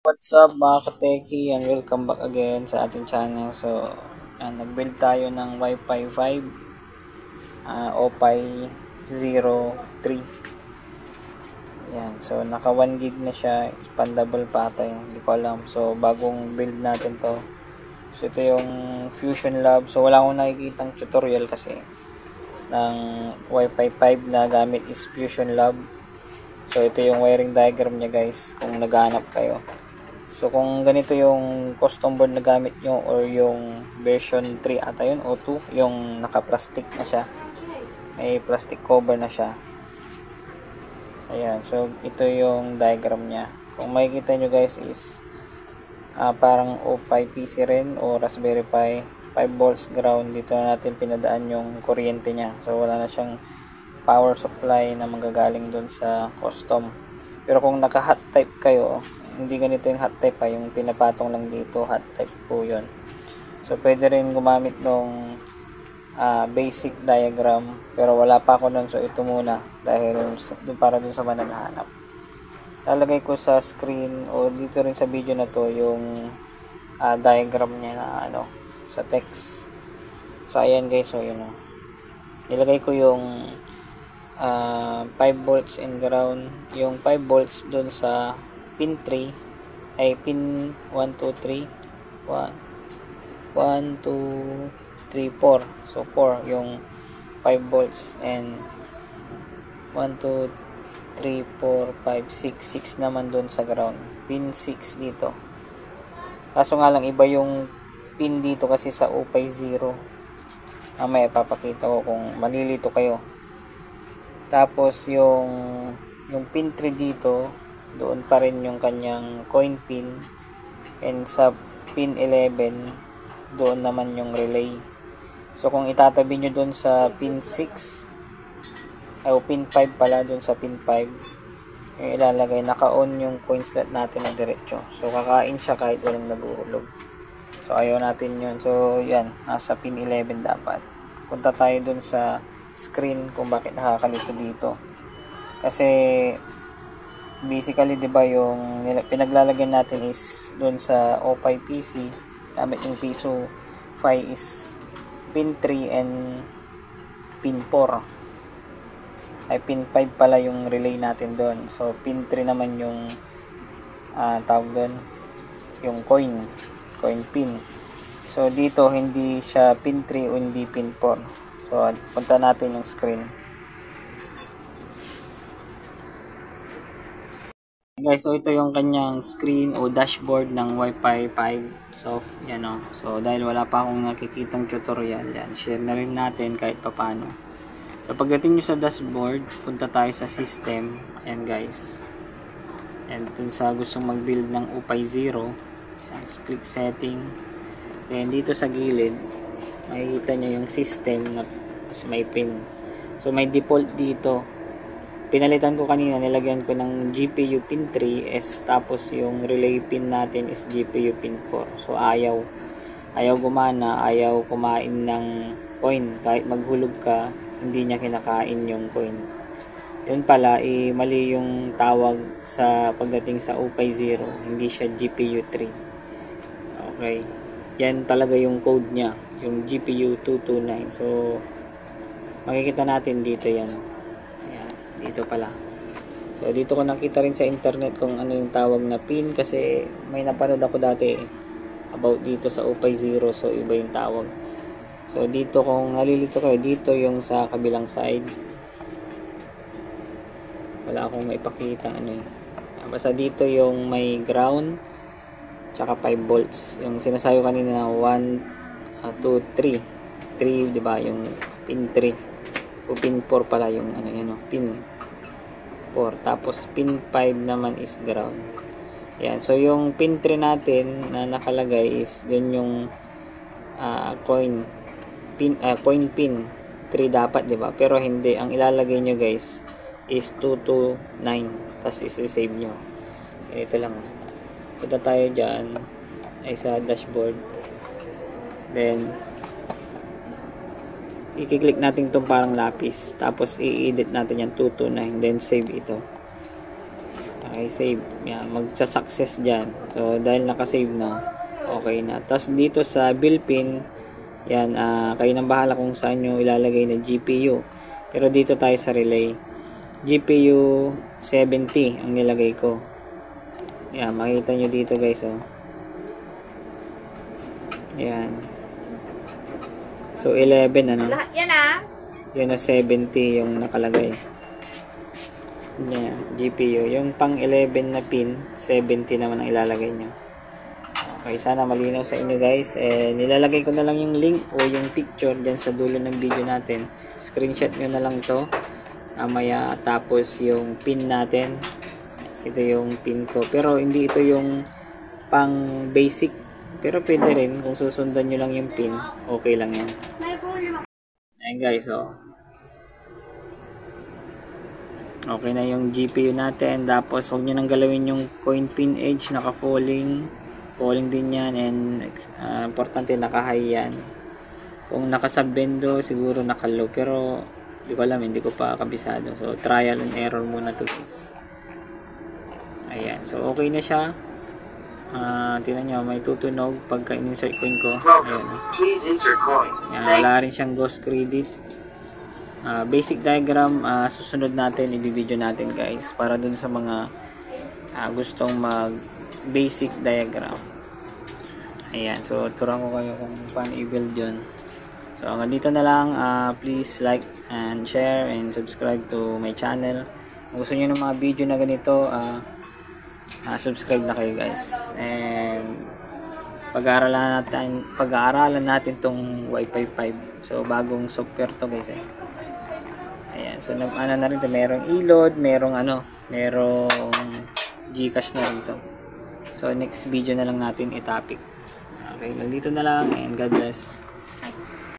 What's up mga kateki and welcome back again sa ating channel. So, nag-build tayo ng Wi-Fi 5 OPI 03. Yan, so naka 1 gig na siya, expandable pa ata yun, hindi ko alam. So, bagong build natin to. So, ito yung Fusion Lab. So, wala akong nakikitang tutorial kasi ng Wi-Fi 5 na gamit is Fusion Lab. So, ito yung wiring diagram niya guys, kung naghahanap kayo. So kung ganito yung custom board na gamit nyo or yung version 3 ata yun o 2, yung naka-plastic na siya. May plastic cover na siya. Ayan, so ito yung diagram niya. Kung makikita nyo guys is parang O5 PC rin o Raspberry Pi 5 volts ground. Dito na natin pinadaan yung kuryente niya. So wala na siyang power supply na magagaling dun sa custom. Pero kung naka hot type kayo, hindi ganito yung hot type yung pinapatong lang dito, hot type po yun. So pwede rin gumamit ng basic diagram, pero wala pa ako nun, so ito muna dahil para dun sa mga naghahanap. Lalagay ko sa screen o dito rin sa video na to yung diagram niya na sa text. So ayan guys, so yun nilagay ko yung 5 volts in ground, yung 5 volts dun sa pin 3 ay pin 1, 2, 3 1, 2, 3, 4. So 4 yung 5 volts and 1, 2, 3, 4, 5, 6 naman dun sa ground, pin 6 dito. Kaso nga lang iba yung pin dito kasi sa OPI 0. Mamaya papakita ko kung malilito kayo. Tapos yung pin 3 dito, doon pa rin yung kanyang coin pin, and sa pin 11 doon naman yung relay. So kung itatabi nyo doon sa pin 6 o pin 5 pala, doon sa pin 5 yung ilalagay, naka-on yung coin slot natin na diretso. So kakain siya kahit walang naguhulog. So ayaw natin yun. So yan, nasa pin 11 dapat. Punta tayo doon sa screen kung bakit nakakalito dito. Kasi basically 'di ba yung pinaglalagyan natin is doon sa O5 PC gamit yung piso 5 is pin 3 and pin 4. Ay pin 5 pala yung relay natin doon. So pin 3 naman yung tawag doon, yung coin pin. So dito hindi siya pin 3 o hindi pin 4. So, punta natin yung screen. Guys, so ito yung kanyang screen o dashboard ng Wi-Fi 5 soft. Yan o. So, dahil wala pa akong nakikitang tutorial, yan, share na rin natin kahit papano. So, pagdating nyo sa dashboard, punta tayo sa system. Ayan guys. And dun sa gustong mag-build ng OPI 0, yan, click setting. Then, dito sa gilid, makikita nyo yung system na may pin. So may default dito. Pinalitan ko kanina, nilagyan ko ng GPU pin 3S, tapos yung relay pin natin is GPU pin 4. So ayaw gumana, ayaw kumain ng coin. Kahit maghulog ka, hindi niya kinakain yung coin. Yun pala, mali yung tawag sa pagdating sa OPI 0. Hindi siya GPU 3. Okay. Yan talaga yung code niya, yung GPU 229. So makikita natin dito yan. Ayan, dito pala. So dito ko nakita rin sa internet kung ano yung tawag na pin, kasi may napanood ako dati about dito sa OPI 0. So iba yung tawag. So dito kung nalilito kayo, dito yung sa kabilang side. Wala akong maipakita basta dito yung may ground tsaka 5 volts. Yung sinasabi kanina na 1, 2, 3. 3, 'di ba? Yung pin 3 o pin 4 pala yung pin 4. Tapos pin 5 naman is ground. Yan. So yung pin 3 natin na nakalagay is dun yung coin pin 3 dapat, 'di ba? Pero hindi, ang ilalagay nyo guys is 229. Tapos i-save nyo. Ito lang. Punta tayo dyan ay sa dashboard. Then i-click natin itong parang lapis, tapos i-edit natin yan 229, then save ito. Okay, save. Yan, magsa-success dyan. So, dahil naka-save na, okay na. Tapos, dito sa build pin, yan, kayo nang bahala kung saan nyo ilalagay na GPU. Pero dito tayo sa relay. GPU 70 ang nilagay ko. Yan, makita nyo dito guys, oh. Yan. So, 11, ano? Lahat yan ah. Yun na 70 yung nakalagay. Yan, GPU. Yung pang 11 na pin, 70 naman ang ilalagay nyo. Okay, sana malinaw sa inyo guys. Nilalagay ko na lang yung link o yung picture dyan sa dulo ng video natin. Screenshot nyo na lang to. Maya tapos yung pin natin. Ito yung pin ko. Pero hindi ito yung pang basic. Pero pwede rin kung susundan nyo lang yung pin. Okay lang yan. Ayan guys, oh. Okay na yung GPU natin. Tapos huwag nyo nang galawin yung coin pin edge. Naka-falling. Falling din yan. And importante naka-high yan. Kung naka-subbendo siguro naka-low. Pero hindi ko alam. Hindi ko pa kabisado. So trial and error muna to guys. Ayan. So okay na siya. Tingnan nyo. May tutunog pagka in-insert coin ko. Ayan. Ayan. Wala rin siyang ghost credit. Basic diagram, susunod natin, i-video natin guys, para dun sa mga gustong mag basic diagram. Ayan, so turuan ko kayo kung paano i-build yun. So hanggang dito na lang. Please like and share and subscribe to my channel. Kung gusto nyo ng mga video na ganito, subscribe na kayo guys. And pag-aaralan natin tong Wi-Fi 5. So bagong software to guys eh. Ayan, so ano na rin ito, merong e-load, merong Gcash na rin ito. So next video na lang natin i-topic. Okay, nandito na lang and God bless.